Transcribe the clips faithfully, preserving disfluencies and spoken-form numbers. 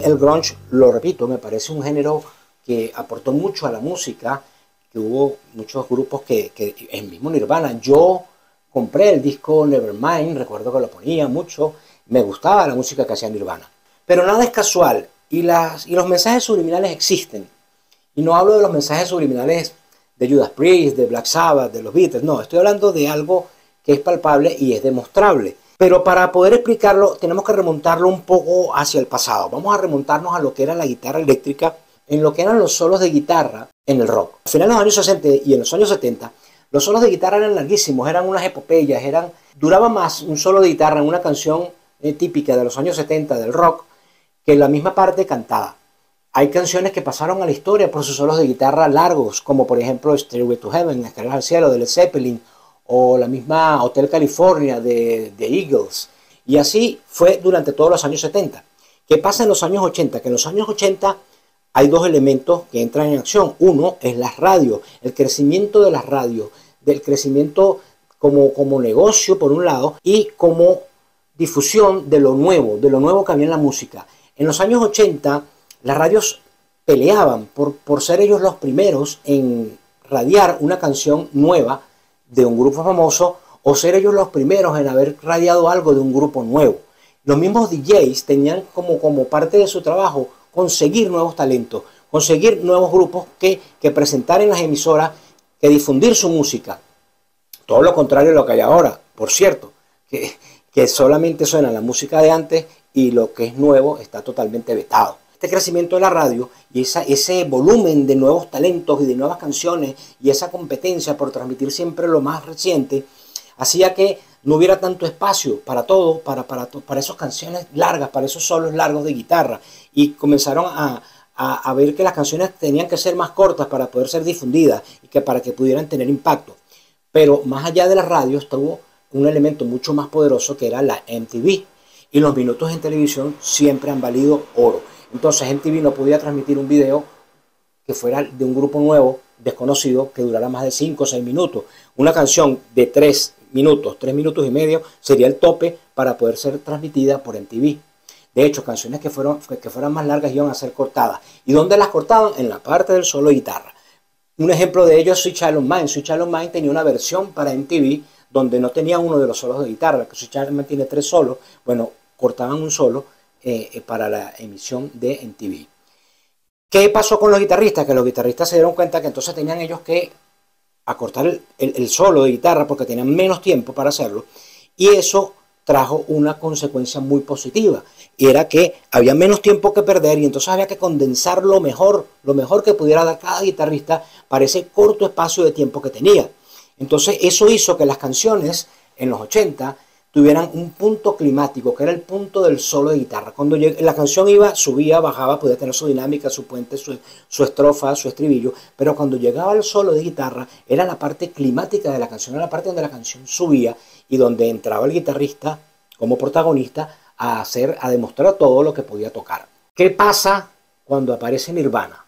el grunge, lo repito, me parece un género que aportó mucho a la música, que hubo muchos grupos que, que el mismo Nirvana, yo compré el disco Nevermind, recuerdo que lo ponía mucho, me gustaba la música que hacía Nirvana. Pero nada es casual, y, las, y los mensajes subliminales existen. Y no hablo de los mensajes subliminales de Judas Priest, de Black Sabbath, de los Beatles, no, estoy hablando de algo que es palpable y es demostrable. Pero para poder explicarlo tenemos que remontarlo un poco hacia el pasado. Vamos a remontarnos a lo que era la guitarra eléctrica, en lo que eran los solos de guitarra en el rock. Al final de los años sesenta y en los años setenta, los solos de guitarra eran larguísimos, eran unas epopeyas, eran, duraba más un solo de guitarra en una canción eh, típica de los años setenta del rock que la misma parte cantada. Hay canciones que pasaron a la historia por sus solos de guitarra largos, como por ejemplo Stairway to Heaven, Escaleras al Cielo de Led Zeppelin, o la misma Hotel California de, de Eagles. Y así fue durante todos los años setenta. ¿Qué pasa en los años ochenta? Que en los años ochenta hay dos elementos que entran en acción. Uno es las radios, el crecimiento de las radios, del crecimiento como, como negocio por un lado y como difusión de lo nuevo, de lo nuevo que había en la música. En los años ochenta las radios peleaban por, por ser ellos los primeros en radiar una canción nueva de un grupo famoso o ser ellos los primeros en haber radiado algo de un grupo nuevo. Los mismos D Js tenían como, como parte de su trabajo conseguir nuevos talentos, conseguir nuevos grupos que, que presentar en las emisoras, que difundir su música. Todo lo contrario de lo que hay ahora, por cierto, que, que solamente suena la música de antes y lo que es nuevo está totalmente vetado. Este crecimiento de la radio y esa, ese volumen de nuevos talentos y de nuevas canciones y esa competencia por transmitir siempre lo más reciente, hacía que no hubiera tanto espacio para todo, para, para, para esas canciones largas, para esos solos largos de guitarra. Y comenzaron a, a, a ver que las canciones tenían que ser más cortas para poder ser difundidas y que para que pudieran tener impacto. Pero más allá de las radios estuvo un elemento mucho más poderoso que era la M T V. Y los minutos en televisión siempre han valido oro. Entonces M T V no podía transmitir un video que fuera de un grupo nuevo, desconocido, que durara más de cinco o seis minutos. Una canción de tres minutos, tres minutos y medio, sería el tope para poder ser transmitida por M T V. De hecho, canciones que, fueron, que fueran más largas iban a ser cortadas. ¿Y dónde las cortaban? En la parte del solo de guitarra. Un ejemplo de ello es Sweet Child O' Mine. Sweet Child O' Mine tenía una versión para M T V donde no tenía uno de los solos de guitarra, que Sweet Child O' Mine tiene tres solos. Bueno, cortaban un solo eh, para la emisión de M T V. ¿Qué pasó con los guitarristas? Que los guitarristas se dieron cuenta que entonces tenían ellos que acortar el, el, el solo de guitarra porque tenían menos tiempo para hacerlo, y eso trajo una consecuencia muy positiva, y era que había menos tiempo que perder y entonces había que condensar lo mejor, lo mejor que pudiera dar cada guitarrista para ese corto espacio de tiempo que tenía. Entonces eso hizo que las canciones en los ochenta tuvieran un punto climático, que era el punto del solo de guitarra. Cuando la canción iba, subía, bajaba, podía tener su dinámica, su puente, su, su estrofa, su estribillo, pero cuando llegaba el solo de guitarra, era la parte climática de la canción, era la parte donde la canción subía y donde entraba el guitarrista como protagonista a hacer, a demostrar todo lo que podía tocar. ¿Qué pasa cuando aparece Nirvana?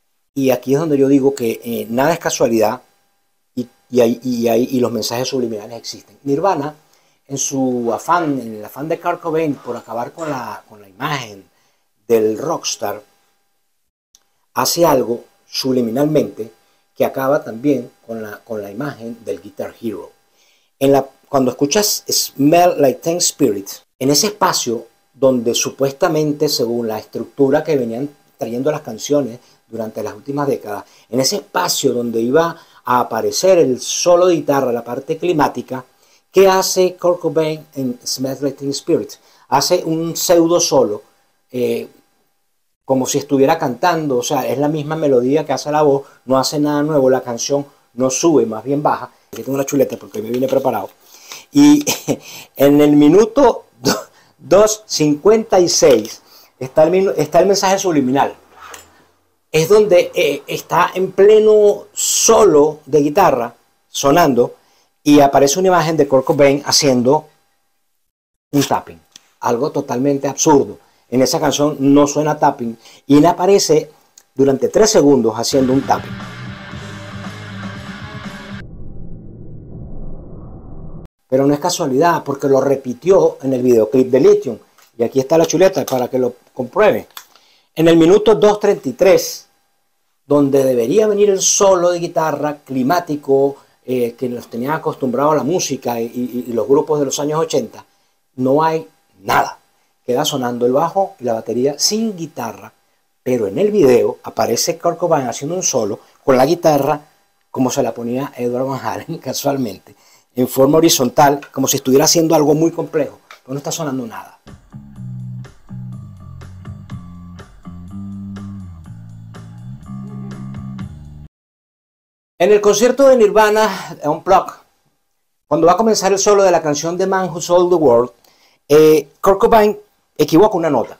Y aquí es donde yo digo que eh, nada es casualidad y, y, hay, y, hay, y los mensajes subliminales existen. Nirvana, en su afán, en el afán de Kurt Cobain por acabar con la, con la imagen del rockstar, hace algo subliminalmente que acaba también con la, con la imagen del Guitar Hero. En la, cuando escuchas Smell Like Teen Spirit, en ese espacio donde supuestamente, según la estructura que venían trayendo las canciones durante las últimas décadas, en ese espacio donde iba a aparecer el solo de guitarra, la parte climática, ¿qué hace Kurt Cobain en Smell Like Teen Spirit? Hace un pseudo solo, eh, como si estuviera cantando, o sea, es la misma melodía que hace la voz, no hace nada nuevo, la canción no sube, más bien baja. Aquí tengo una chuleta porque me vine preparado. Y en el minuto dos cincuenta y seis está el, está el mensaje subliminal. Es donde eh, está en pleno solo de guitarra, sonando, y aparece una imagen de Kurt Cobain haciendo un tapping. Algo totalmente absurdo. En esa canción no suena tapping. Y él aparece durante tres segundos haciendo un tapping. Pero no es casualidad, porque lo repitió en el videoclip de Lithium. Y aquí está la chuleta para que lo compruebe. En el minuto dos treinta y tres, donde debería venir el solo de guitarra climático eh, que nos tenía acostumbrado a la música y, y, y los grupos de los años ochenta, no hay nada. Queda sonando el bajo y la batería sin guitarra, pero en el video aparece Kurt Cobain haciendo un solo con la guitarra como se la ponía Edward Van Halen casualmente, en forma horizontal, como si estuviera haciendo algo muy complejo, pero no está sonando nada. En el concierto de Nirvana, Unplugged, cuando va a comenzar el solo de la canción The Man Who Sold the World, eh, Kurt Cobain equivoca una nota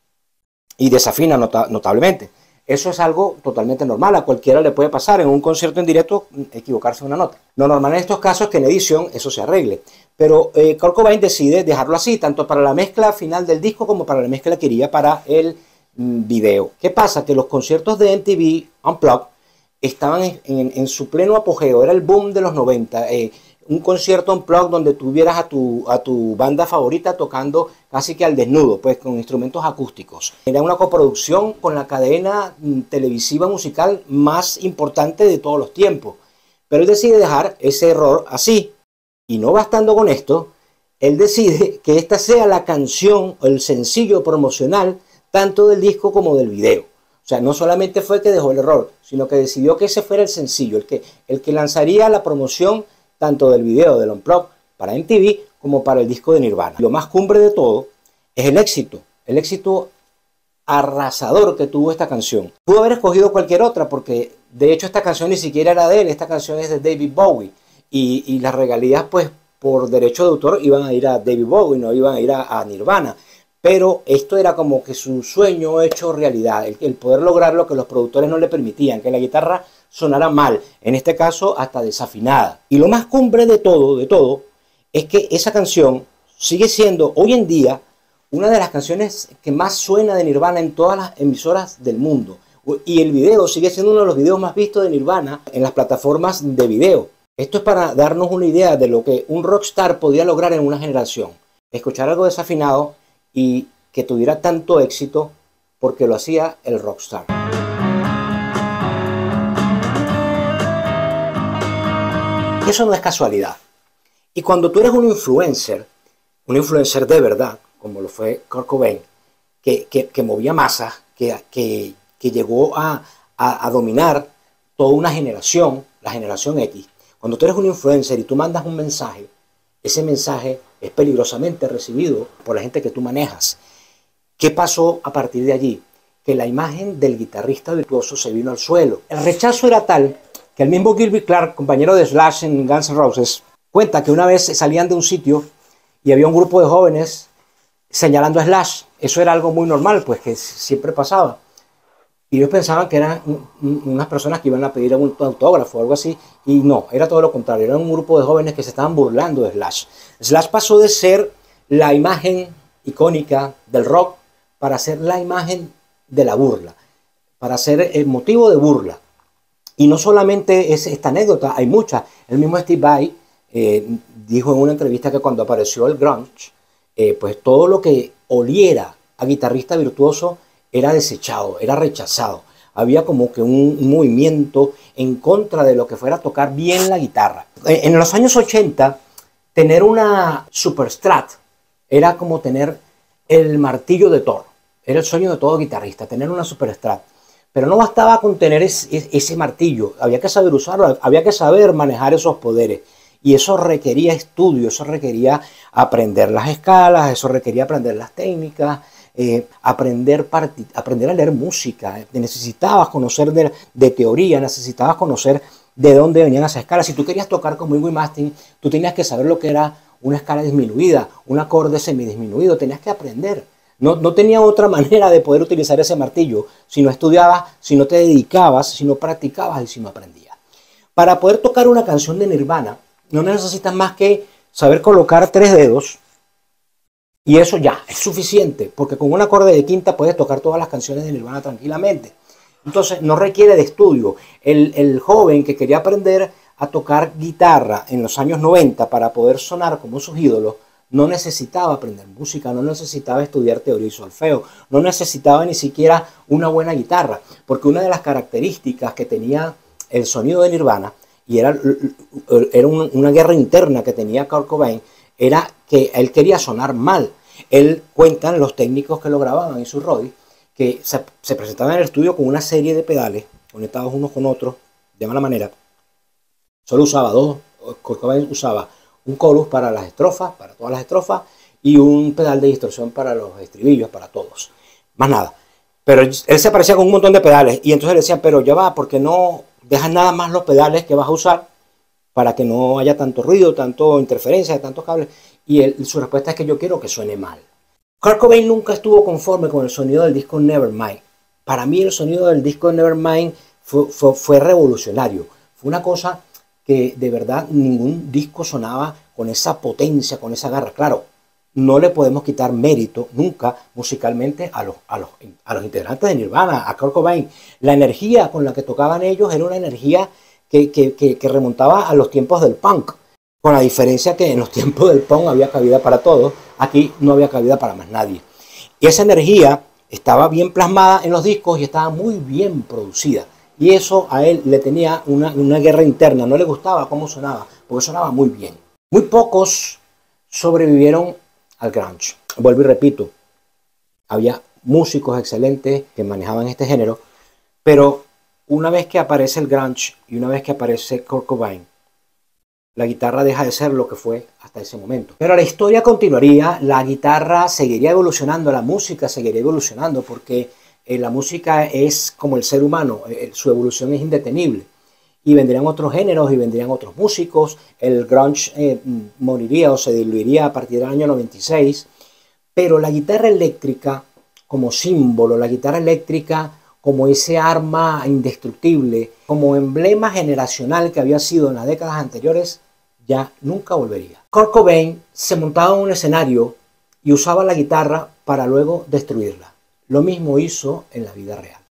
y desafina nota notablemente. Eso es algo totalmente normal, a cualquiera le puede pasar en un concierto en directo equivocarse una nota. Lo normal en estos casos es que en edición eso se arregle, pero eh, Kurt Cobain decide dejarlo así, tanto para la mezcla final del disco como para la mezcla que quería para el mm, video. ¿Qué pasa? Que los conciertos de M T V Unplugged estaban en, en, en su pleno apogeo, era el boom de los noventa, eh, un concierto unplugged donde tuvieras a tu, a tu banda favorita tocando casi que al desnudo, pues con instrumentos acústicos. Era una coproducción con la cadena televisiva musical más importante de todos los tiempos, pero él decide dejar ese error así, y no bastando con esto, él decide que esta sea la canción o el sencillo promocional tanto del disco como del video. O sea, no solamente fue que dejó el error, sino que decidió que ese fuera el sencillo, el que, el que lanzaría la promoción tanto del video del Unplugged para M T V como para el disco de Nirvana. Lo más cumbre de todo es el éxito, el éxito arrasador que tuvo esta canción. Pudo haber escogido cualquier otra porque de hecho esta canción ni siquiera era de él, esta canción es de David Bowie y, y las regalías pues por derecho de autor iban a ir a David Bowie, no iban a ir a, a Nirvana. Pero esto era como que su sueño hecho realidad, el, el poder lograr lo que los productores no le permitían, que la guitarra sonara mal, en este caso hasta desafinada. Y lo más cumbre de todo, de todo, es que esa canción sigue siendo hoy en día una de las canciones que más suena de Nirvana en todas las emisoras del mundo. Y el video sigue siendo uno de los videos más vistos de Nirvana en las plataformas de video. Esto es para darnos una idea de lo que un rockstar podía lograr en una generación. Escuchar algo desafinado y que tuviera tanto éxito porque lo hacía el rockstar. Y eso no es casualidad. Y cuando tú eres un influencer, un influencer de verdad, como lo fue Kurt Cobain, que, que, que movía masas, que, que, que llegó a, a, a dominar toda una generación, la generación X, cuando tú eres un influencer y tú mandas un mensaje, ese mensaje es peligrosamente recibido por la gente que tú manejas. ¿Qué pasó a partir de allí? Que la imagen del guitarrista virtuoso se vino al suelo. El rechazo era tal que el mismo Gilby Clarke, compañero de Slash en Guns N' Roses, cuenta que una vez salían de un sitio y había un grupo de jóvenes señalando a Slash. Eso era algo muy normal, pues que siempre pasaba. Y ellos pensaban que eran unas personas que iban a pedir un autógrafo o algo así, y no, era todo lo contrario, era un grupo de jóvenes que se estaban burlando de Slash. Slash pasó de ser la imagen icónica del rock para ser la imagen de la burla, para ser el motivo de burla. Y no solamente es esta anécdota, hay muchas. El mismo Steve Vai eh, dijo en una entrevista que cuando apareció el grunge, eh, pues todo lo que oliera a guitarrista virtuoso era desechado, era rechazado. Había como que un, un movimiento en contra de lo que fuera a tocar bien la guitarra. En los años ochenta, tener una Super Strat era como tener el martillo de Thor. Era el sueño de todo guitarrista, tener una Super Strat. Pero no bastaba con tener ese, ese martillo, había que saber usarlo, había que saber manejar esos poderes. Y eso requería estudio, eso requería aprender las escalas, eso requería aprender las técnicas, Eh, aprender, aprender a leer música. Necesitabas conocer de, de teoría, necesitabas conocer de dónde venían esas escalas. Si tú querías tocar con Iggy Martin, tú tenías que saber lo que era una escala disminuida, un acorde semidisminuido, tenías que aprender. No, no tenía otra manera de poder utilizar ese martillo si no estudiabas, si no te dedicabas, si no practicabas y si no aprendías. Para poder tocar una canción de Nirvana, no necesitas más que saber colocar tres dedos. Y eso ya es suficiente, porque con un acorde de quinta puedes tocar todas las canciones de Nirvana tranquilamente. Entonces no requiere de estudio. El, el joven que quería aprender a tocar guitarra en los años noventa para poder sonar como sus ídolos, no necesitaba aprender música, no necesitaba estudiar teoría y solfeo, no necesitaba ni siquiera una buena guitarra, porque una de las características que tenía el sonido de Nirvana, y era, era una guerra interna que tenía Kurt Cobain, era que él quería sonar mal. Él cuentan los técnicos que lo grababan en su Roddy, que se, se presentaban en el estudio con una serie de pedales conectados unos con otros de mala manera. Solo usaba dos. Kurt Cobain usaba un chorus para las estrofas, para todas las estrofas, y un pedal de distorsión para los estribillos, para todos. Más nada. Pero él se aparecía con un montón de pedales, y entonces le decían, pero ya va, ¿por qué no dejas nada más los pedales que vas a usar para que no haya tanto ruido, tanto interferencia, tantos cables? Y él, su respuesta es que yo quiero que suene mal. Kurt Cobain nunca estuvo conforme con el sonido del disco Nevermind. Para mí el sonido del disco Nevermind fue, fue, fue revolucionario. Fue una cosa que de verdad ningún disco sonaba con esa potencia, con esa garra. Claro, no le podemos quitar mérito nunca musicalmente a los, a los, a los integrantes de Nirvana, a Kurt Cobain. La energía con la que tocaban ellos era una energía que, que, que, que remontaba a los tiempos del punk. Con la diferencia que en los tiempos del punk había cabida para todos, aquí no había cabida para más nadie. Y esa energía estaba bien plasmada en los discos y estaba muy bien producida. Y eso a él le tenía una, una guerra interna, no le gustaba cómo sonaba, porque sonaba muy bien. Muy pocos sobrevivieron al grunge. Vuelvo y repito, había músicos excelentes que manejaban este género, pero una vez que aparece el grunge y una vez que aparece Kurt Cobain, la guitarra deja de ser lo que fue hasta ese momento. Pero la historia continuaría, la guitarra seguiría evolucionando, la música seguiría evolucionando, porque eh, la música es como el ser humano, eh, su evolución es indetenible. Y vendrían otros géneros y vendrían otros músicos, el grunge eh, moriría o se diluiría a partir del año noventa y seis, pero la guitarra eléctrica como símbolo, la guitarra eléctrica como ese arma indestructible, como emblema generacional que había sido en las décadas anteriores, ya nunca volvería. Kurt Cobain se montaba en un escenario y usaba la guitarra para luego destruirla. Lo mismo hizo en la vida real.